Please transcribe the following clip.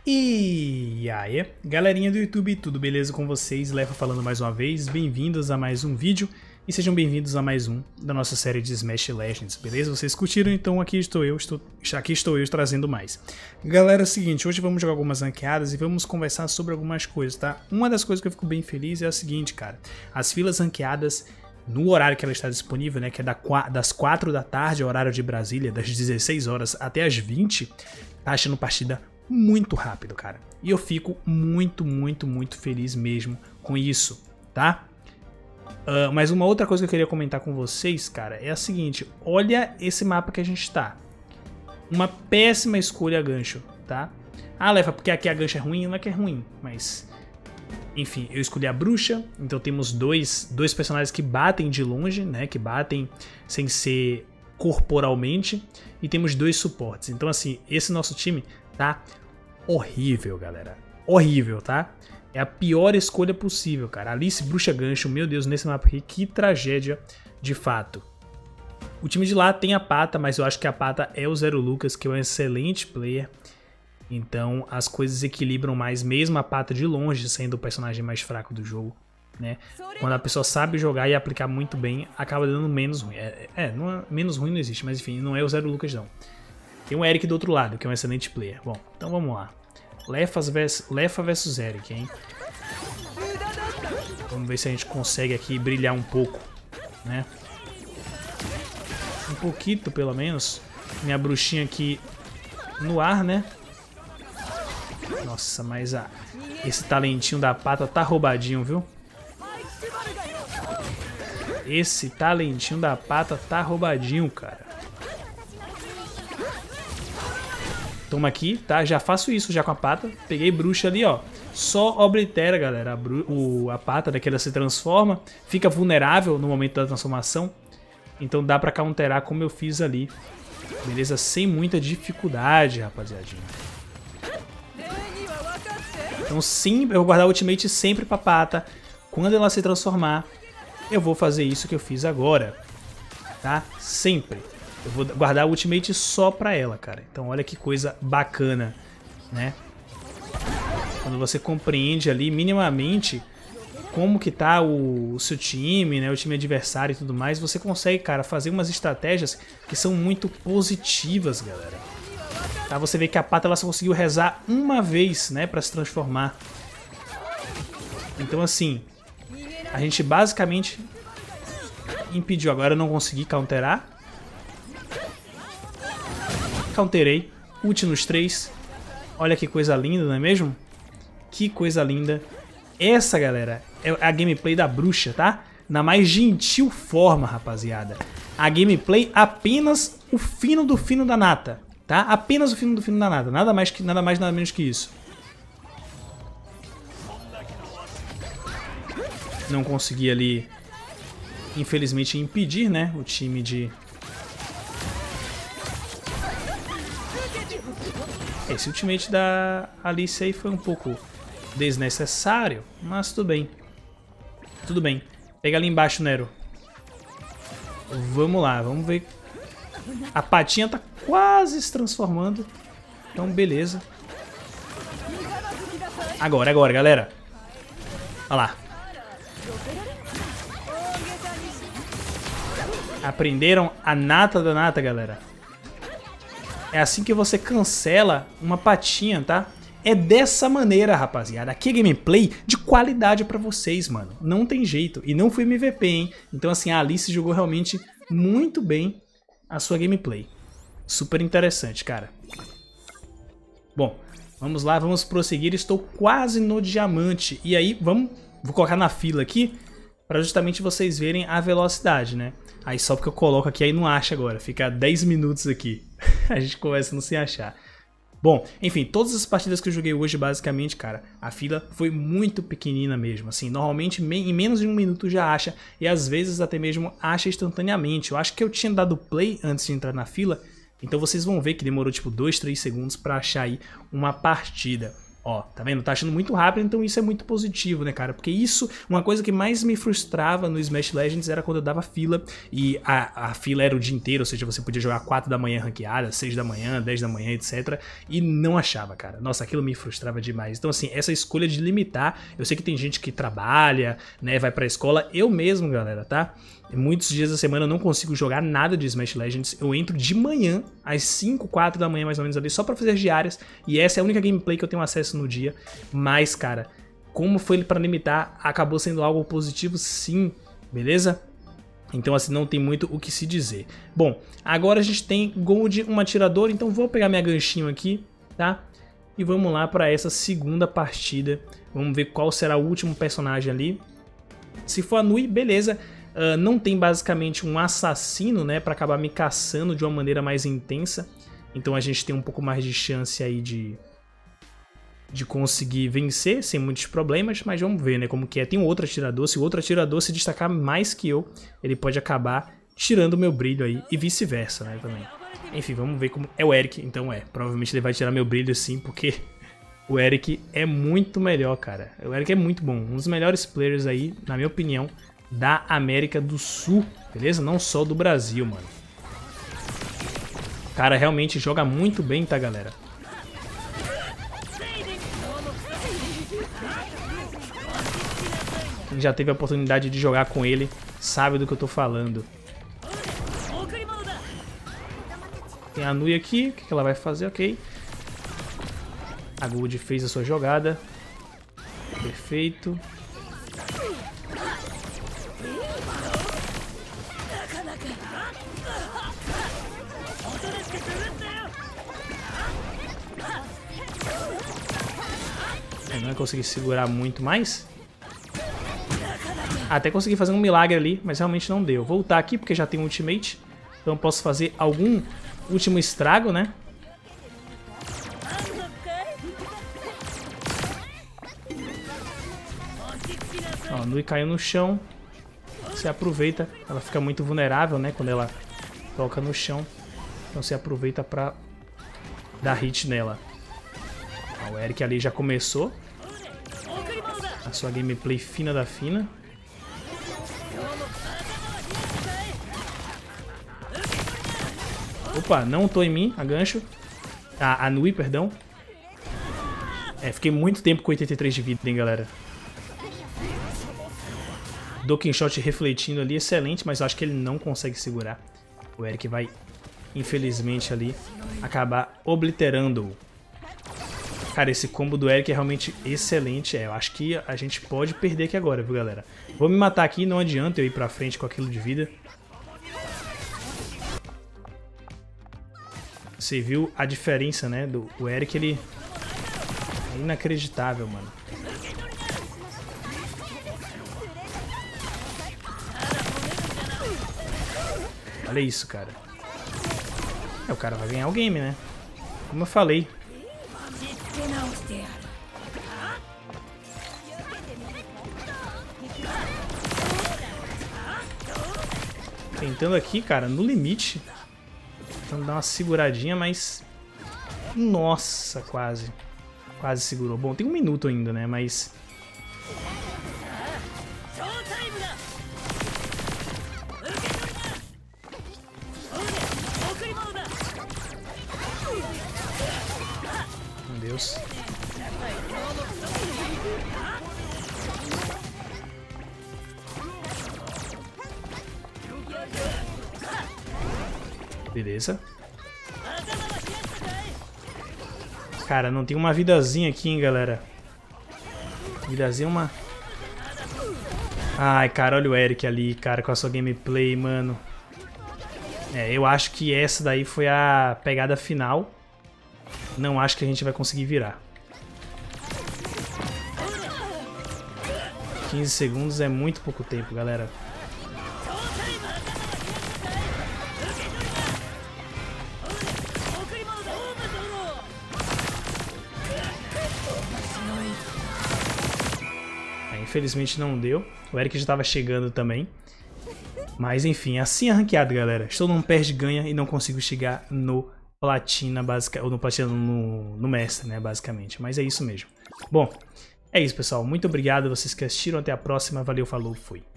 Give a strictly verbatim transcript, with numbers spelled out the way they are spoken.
E aí, galerinha do YouTube, tudo beleza com vocês? Lefa falando mais uma vez, bem-vindos a mais um vídeo e sejam bem-vindos a mais um da nossa série de Smash Legends, beleza? Vocês curtiram? Então aqui estou eu, estou, aqui estou eu trazendo mais. Galera, é o seguinte, hoje vamos jogar algumas ranqueadas e vamos conversar sobre algumas coisas, tá? Uma das coisas que eu fico bem feliz é a seguinte, cara, as filas ranqueadas no horário que ela está disponível, né, que é das quatro da tarde, horário de Brasília, das dezesseis horas até as vinte, tá achando partida muito rápido, cara. E eu fico muito, muito, muito feliz mesmo com isso, tá? Uh, mas uma outra coisa que eu queria comentar com vocês, cara, é a seguinte. Olha esse mapa que a gente tá. Uma péssima escolha gancho, tá? Ah, Lefa, porque aqui a gancho é ruim? Não é que é ruim, mas... Enfim, eu escolhi a bruxa, então temos dois, dois personagens que batem de longe, né? Que batem sem ser corporalmente. E temos dois suportes. Então, assim, esse nosso time tá horrível, galera. Horrível, tá? É a pior escolha possível, cara. Alice, bruxa, gancho, meu Deus, nesse mapa aqui, que tragédia de fato. O time de lá tem a Pata, mas eu acho que a Pata é o Zero Lucas, que é um excelente player. Então as coisas equilibram mais, mesmo a Pata de longe sendo o personagem mais fraco do jogo, né? Quando a pessoa sabe jogar e aplicar muito bem, acaba dando menos ruim. É, é, não é menos ruim não existe, mas enfim, não é o Zero Lucas não. Tem o Eric do outro lado, que é um excelente player. Bom, então vamos lá. Lefas versus, Lefa versus Eric, hein? Vamos ver se a gente consegue aqui brilhar um pouco, né? Um pouquinho, pelo menos. Minha bruxinha aqui no ar, né? Nossa, mas a, esse talentinho da Pata tá roubadinho, viu? Esse talentinho da Pata tá roubadinho, cara. Toma aqui, tá? Já faço isso já com a Pata. Peguei bruxa ali, ó. Só oblitera, galera. A, bru o, a Pata daqui ela se transforma. Fica vulnerável no momento da transformação. Então dá pra counterar como eu fiz ali. Beleza? Sem muita dificuldade, rapaziadinha. Então sim, eu vou guardar o ultimate sempre pra Pata. Quando ela se transformar, eu vou fazer isso que eu fiz agora. Tá? Sempre. Eu vou guardar o ultimate só pra ela, cara. Então olha que coisa bacana, né? Quando você compreende ali minimamente como que tá o, o seu time, né? O time adversário e tudo mais, você consegue, cara, fazer umas estratégias que são muito positivas, galera. Tá? Você vê que a Pata ela só conseguiu rezar uma vez, né? Pra se transformar. Então assim, a gente basicamente impediu. Agora eu não consegui counterar. Counterei, ult nos três. Olha que coisa linda, não é mesmo? Que coisa linda. Essa, galera, é a gameplay da bruxa, tá? Na mais gentil forma, rapaziada. A gameplay apenas o fino do fino da nata, tá? Apenas o fino do fino da nata. Nada mais, que, nada mais, nada menos que isso. Não consegui ali, infelizmente, impedir, né? O time de... Esse ultimate da Alice aí foi um pouco desnecessário, mas tudo bem. Tudo bem. Pega ali embaixo, Nero. Vamos lá, vamos ver. A patinha tá quase se transformando. Então, beleza. Agora, agora, galera. Olha lá. Aprenderam a nata da nata, galera. É assim que você cancela uma patinha, tá? É dessa maneira, rapaziada. Aqui é gameplay de qualidade pra vocês, mano. Não tem jeito. E não foi M V P, hein? Então, assim, a Alice jogou realmente muito bem a sua gameplay. Super interessante, cara. Bom, vamos lá, vamos prosseguir. Estou quase no diamante. E aí, vamos... Vou colocar na fila aqui pra justamente vocês verem a velocidade, né? Aí só porque eu coloco aqui, aí não acha agora. Fica dez minutos aqui. A gente começa a não se achar. Bom, enfim, todas as partidas que eu joguei hoje, basicamente, cara, a fila foi muito pequenina mesmo. Assim, normalmente em menos de um minuto já acha. E às vezes até mesmo acha instantaneamente. Eu acho que eu tinha dado play antes de entrar na fila. Então vocês vão ver que demorou tipo dois, três segundos pra achar aí uma partida. Ó, tá vendo? Tá achando muito rápido, então isso é muito positivo, né, cara? Porque isso, uma coisa que mais me frustrava no Smash Legends era quando eu dava fila e a, a fila era o dia inteiro, ou seja, você podia jogar quatro da manhã ranqueada, seis da manhã, dez da manhã, etcétera. E não achava, cara. Nossa, aquilo me frustrava demais. Então, assim, essa escolha de limitar, eu sei que tem gente que trabalha, né, vai pra escola, eu mesmo, galera, tá? Muitos dias da semana eu não consigo jogar nada de Smash Legends. Eu entro de manhã, às cinco, quatro da manhã mais ou menos ali, só pra fazer as diárias. E essa é a única gameplay que eu tenho acesso no dia. Mas, cara, como foi pra limitar, acabou sendo algo positivo sim, beleza? Então assim, não tem muito o que se dizer. Bom, agora a gente tem Gold, um atirador, então vou pegar minha ganchinho aqui, tá? E vamos lá pra essa segunda partida. Vamos ver qual será o último personagem ali. Se for a Nui, beleza. Uh, não tem basicamente um assassino, né, pra acabar me caçando de uma maneira mais intensa. Então a gente tem um pouco mais de chance aí de, de conseguir vencer sem muitos problemas. Mas vamos ver, né, como que é. Tem um outro atirador, se o outro atirador se destacar mais que eu, ele pode acabar tirando o meu brilho aí e vice-versa, né, também. Enfim, vamos ver como... É o Eric, então é. Provavelmente ele vai tirar meu brilho sim, porque o Eric é muito melhor, cara. O Eric é muito bom. Um dos melhores players aí, na minha opinião, da América do Sul, beleza? Não só do Brasil, mano. O cara realmente joga muito bem, tá, galera? Quem já teve a oportunidade de jogar com ele sabe do que eu tô falando. Tem a Nui aqui, o que ela vai fazer? Ok. A Gold fez a sua jogada. Perfeito. Eu não consegui segurar muito mais. Até consegui fazer um milagre ali, mas realmente não deu. Vou voltar aqui porque já tem um ultimate. Então eu posso fazer algum último estrago, né? Ó, a Nui caiu no chão. Você aproveita. Ela fica muito vulnerável, né? Quando ela toca no chão. Então você aproveita pra dar hit nela. Ó, o Eric ali já começou a sua gameplay fina da fina. Opa, não tô em mim, a gancho. A, a Nui, perdão. É, fiquei muito tempo com oitenta e três de vida, hein, galera. Dokken Shot refletindo ali, excelente, mas eu acho que ele não consegue segurar. O Eric vai, infelizmente, ali acabar obliterando-o. Cara, esse combo do Eric é realmente excelente. É, eu acho que a gente pode perder aqui agora, viu, galera? Vou me matar aqui, não adianta eu ir pra frente com aquilo de vida. Você viu a diferença, né? Do o Eric, ele é inacreditável, mano. Olha isso, cara. É, o cara vai ganhar o game, né? Como eu falei. Tentando aqui, cara, no limite. Tentando dar uma seguradinha, mas... Nossa, quase. Quase segurou. Bom, tem um minuto ainda, né? Mas... Meu Deus. Beleza. Cara, não tem uma vidazinha aqui, hein, galera. Vidazinha é uma... Ai, cara, olha o Eric ali, cara, com a sua gameplay, mano. É, eu acho que essa daí foi a pegada final. Não acho que a gente vai conseguir virar. quinze segundos é muito pouco tempo, galera. Infelizmente não deu. O Eric já estava chegando também. Mas enfim, assim é ranqueado, galera. Estou num perde-ganha e não consigo chegar no platina, basic, ou no platina no, no mestre, né, basicamente. Mas é isso mesmo. Bom, é isso, pessoal. Muito obrigado a vocês que assistiram. Até a próxima. Valeu, falou, fui.